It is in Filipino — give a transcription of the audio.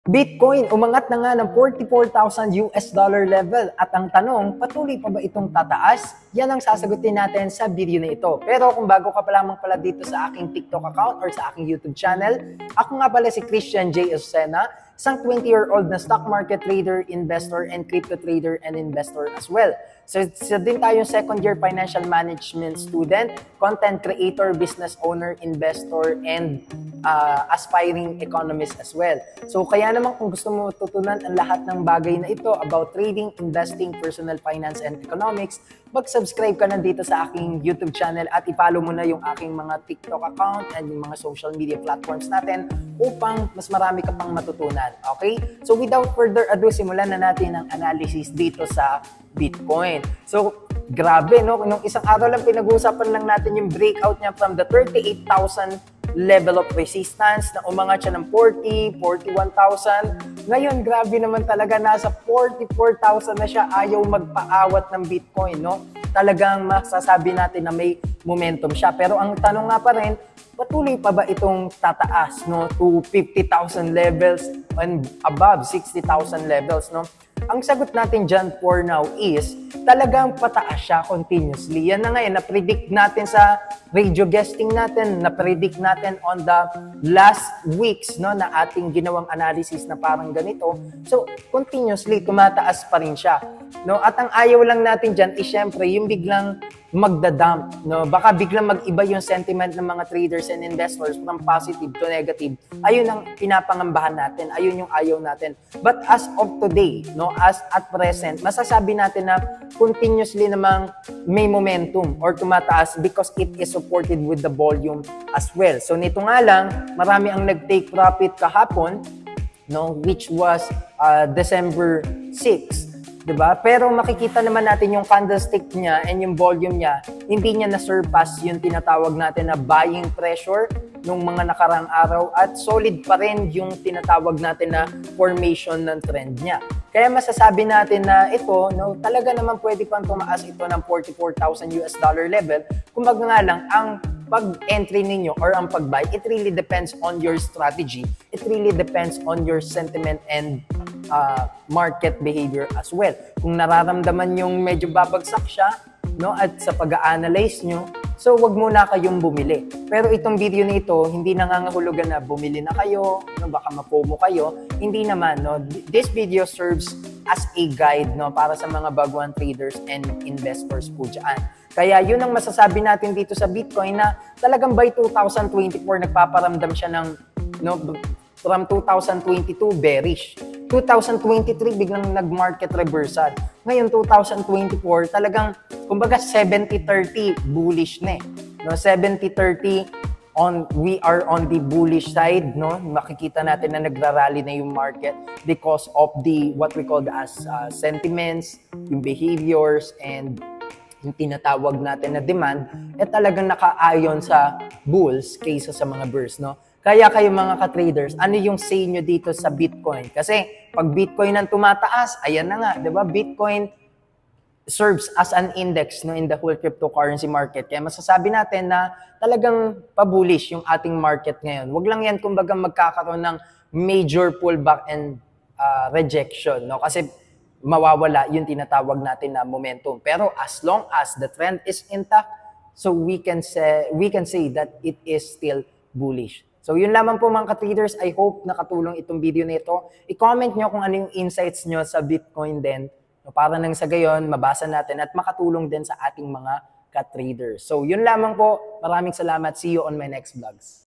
Bitcoin umangat na nga ng 44,000 US dollar level at ang tanong, patuloy pa ba itong tataas? Yan ang sasagutin natin sa video na ito. Pero kung bago ka pa lamang pala dito sa aking TikTok account or sa aking YouTube channel, ako nga pala si Christian J. Osena, isang 20-year-old na stock market trader, investor, and crypto trader and investor as well. So, isa din tayong second-year financial management student, content creator, business owner, investor, and aspiring economist as well. So, kaya naman kung gusto mo tutunan ang lahat ng bagay na ito about trading, investing, personal finance, and economics, mag-subscribe ka na dito sa aking YouTube channel at i-follow mo na yung aking mga TikTok account and yung mga social media platforms natin upang mas marami ka pang matutunan. Okay? So, without further ado, simulan na natin ang analysis dito sa Bitcoin. So, grabe, no? Nung isang araw lang pinag-uusapan lang natin yung breakout niya from the 38,000 level of resistance na umangat siya ng 40, 41,000. Ngayon, grabe naman talaga, nasa 44,000 na siya, ayaw magpaawat ng Bitcoin, no? Talagang masasabi natin na may momentum siya. Pero ang tanong nga pa rin, patuloy pa ba itong tataas, no? To 50,000 levels and above 60,000 levels, no? Ang sagot natin dyan for now is talagang pataas siya continuously. Yan na ngayon, na-predict natin sa radio guesting natin, na-predict natin on the last weeks, no, na ating ginawang analysis na parang ganito. So, continuously, tumataas pa rin siya. No? At ang ayaw lang natin dyan is syempre yung biglang magdadump. No? Baka biglang mag-iba yung sentiment ng mga traders and investors from positive to negative. Ayun ang pinapangambahan natin. Ayun yung ayaw natin. But as of today, no, as at present, masasabi natin na continuously namang may momentum or tumataas because it is supported with the volume as well. So nito nga lang, marami ang nag-take profit kahapon, no, which was December 6. Diba? Pero makikita naman natin yung candlestick niya and yung volume niya, hindi niya na-surpass yung tinatawag natin na buying pressure nung mga nakarang araw at solid pa rin yung tinatawag natin na formation ng trend niya. Kaya masasabi natin na ito, no, talaga naman pwede pang tumaas ito ng 44,000 US dollar level. Kumbaga nga lang, ang pag-entry ninyo or ang pag-buy, it really depends on your strategy. It really depends on your sentiment and market behavior as well. Kung nararamdaman yung medyo babagsak siya, no, at sa pag-a-analyze nyo, so wag muna kayong bumili. Pero itong video na ito, hindi nangangahulugan na bumili na kayo, no, baka mapomo kayo. Hindi naman, no. This video serves as a guide, no, para sa mga baguhan traders and investors po dyan. Kaya yun ang masasabi natin dito sa Bitcoin na talagang by 2024 nagpaparamdam siya ng, no, from 2022 bearish. 2023 biglang nag-market reversal. Ngayon 2024 talagang kumbaga 70-30 bullish na eh. No, 70-30 we are on the bullish side, no? Makikita natin na nagrarally na yung market because of the what we call as sentiments, yung behaviors and yung tinatawag natin na demand talagang nakaayon sa bulls kaysa sa mga bears, no? Kaya kayo mga ka-traders, ano yung say nyo dito sa Bitcoin? Kasi pag Bitcoin ang tumataas, ayan na nga, 'di ba? Bitcoin serves as an index, no, in the whole cryptocurrency market. Kaya masasabi natin na talagang pa-bullish yung ating market ngayon. Wag lang yan kumbaga magkakaroon ng major pullback and rejection, no? Kasi mawawala yung tinatawag natin na momentum. Pero as long as the trend is intact, so we can say that it is still bullish. So yun lamang po mga ka-traders, I hope nakatulong itong video na ito. I-comment nyo kung ano yung insights nyo sa Bitcoin din, para nang sa gayon, mabasa natin at makatulong din sa ating mga ka-traders. So yun lamang po, maraming salamat. See you on my next vlogs.